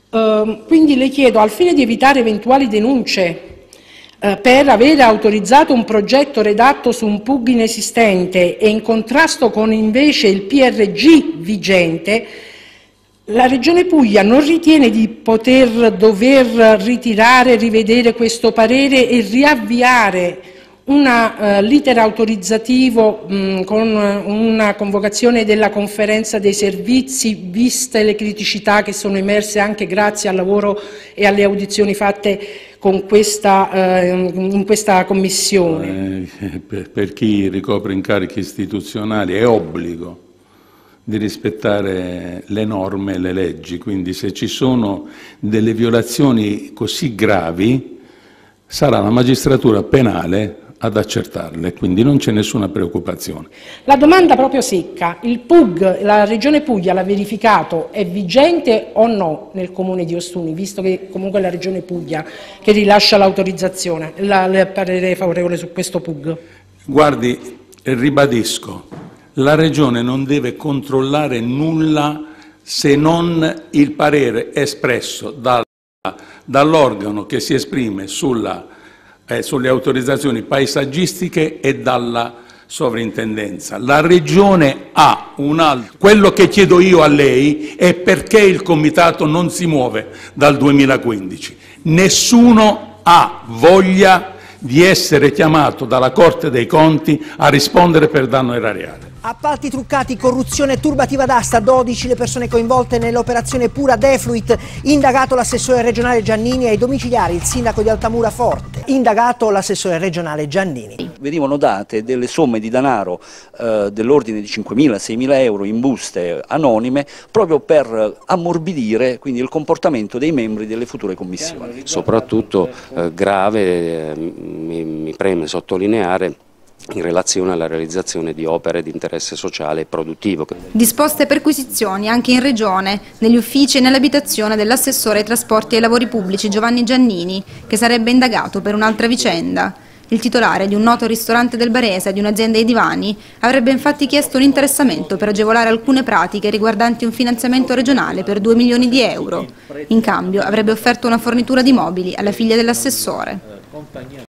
Quindi le chiedo, al fine di evitare eventuali denunce per aver autorizzato un progetto redatto su un PUG inesistente e in contrasto con invece il PRG vigente, la Regione Puglia non ritiene di dover ritirare e rivedere questo parere e riavviare un l'iter autorizzativo con una convocazione della conferenza dei servizi, viste le criticità che sono emerse anche grazie al lavoro e alle audizioni fatte con in questa commissione? Per chi ricopre incarichi istituzionali è obbligo di rispettare le norme e le leggi, quindi se ci sono delle violazioni così gravi sarà la magistratura penale ad accertarle, quindi non c'è nessuna preoccupazione. La domanda proprio secca, il PUG, la Regione Puglia l'ha verificato, è vigente o no nel comune di Ostuni, visto che comunque è la Regione Puglia che rilascia l'autorizzazione, il parere favorevole su questo PUG? Guardi, ribadisco, la Regione non deve controllare nulla se non il parere espresso dall'organo che si esprime sulle autorizzazioni paesaggistiche e dalla sovrintendenza. La Regione ha un altro. Quello che chiedo io a lei è perché il Comitato non si muove dal 2015. Nessuno ha voglia di essere chiamato dalla Corte dei Conti a rispondere per danno erariale. Appalti truccati, corruzione, turbativa d'asta, 12 le persone coinvolte nell'operazione Pura Defluit, indagato l'assessore regionale Giannini ai domiciliari, il sindaco di Altamura Forte, indagato l'assessore regionale Giannini. Venivano date delle somme di denaro dell'ordine di 5.000-6.000 euro in buste anonime proprio per ammorbidire quindi il comportamento dei membri delle future commissioni. Soprattutto grave, mi preme sottolineare, in relazione alla realizzazione di opere di interesse sociale e produttivo. Disposte perquisizioni anche in Regione, negli uffici e nell'abitazione dell'assessore ai trasporti e ai lavori pubblici Giovanni Giannini, che sarebbe indagato per un'altra vicenda. Il titolare di un noto ristorante del Barese e di un'azienda ai divani avrebbe infatti chiesto un interessamento per agevolare alcune pratiche riguardanti un finanziamento regionale per 2 milioni di euro. In cambio avrebbe offerto una fornitura di mobili alla figlia dell'assessore.